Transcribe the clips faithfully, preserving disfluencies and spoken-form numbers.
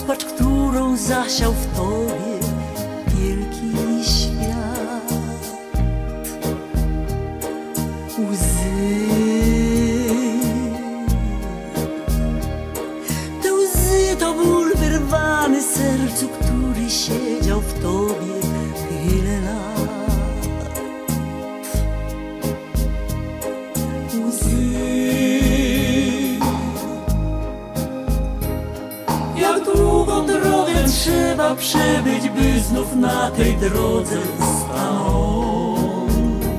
rozpacz, którą zasiał w tobie wielki świat. Łzy, te łzy to ból wyrwany sercu, który siedział w tobie tyle lat. Łzy, jak długą drogę trzeba przebyć, by znów na tej drodze stanąć.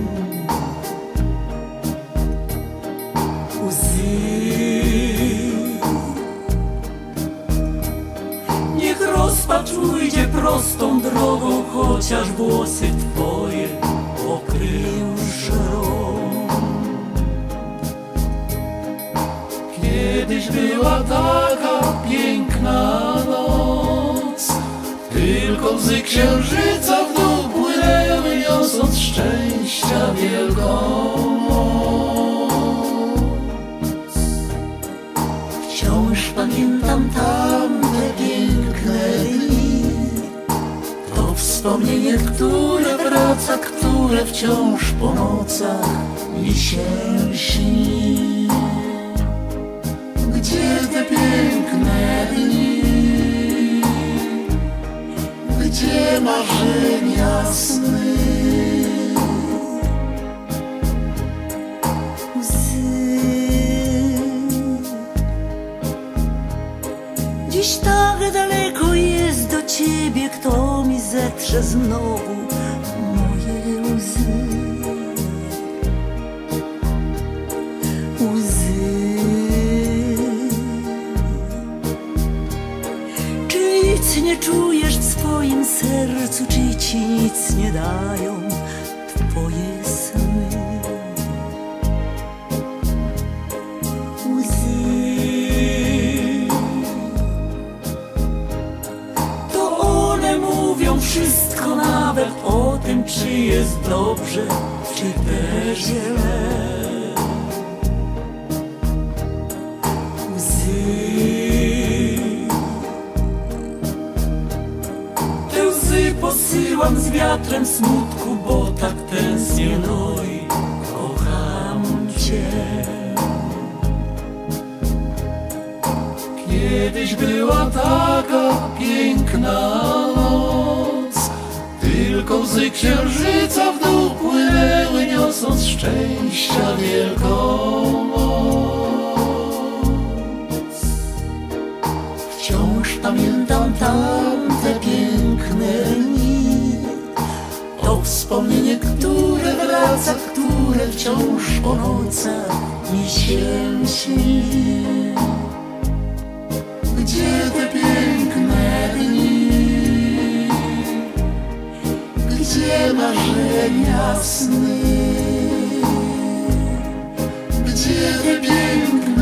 Łzy, niech rozpacz ujdzie prostą drogą, chociaż włosy twoje pokrył szron. Kiedyś była taka piękna noc, tylko łzy księżyca w dół płynęły, niosąc szczęścia wielką moc. Wciąż pamiętam tamte piękne dni, to wspomnienie, które wraca, które wciąż po nocach mi się śni. Gdzie te piękne dni? Gdzie marzenia sny? Łzy, dziś tak daleko jest do ciebie, kto mi zetrze znowu moje łzy. Łzy, nic nie czujesz w swoim sercu, czy ci nic nie dają twoje sny? Łzy, to one mówią wszystko, nawet o tym, czy jest dobrze, czy też źle. Posyłam z wiatrem smutku, bo tak tęsknię, no i kocham cię. Kiedyś była taka piękna noc, tylko łzy księżyca w dół płynęły, niosąc szczęścia wielką moc. Wciąż pamiętam tamte piękne dni, to wspomnienie, które wraca, które wciąż po nocach mi się śni. Gdzie te piękne dni? Gdzie marzenia sny? Gdzie te piękne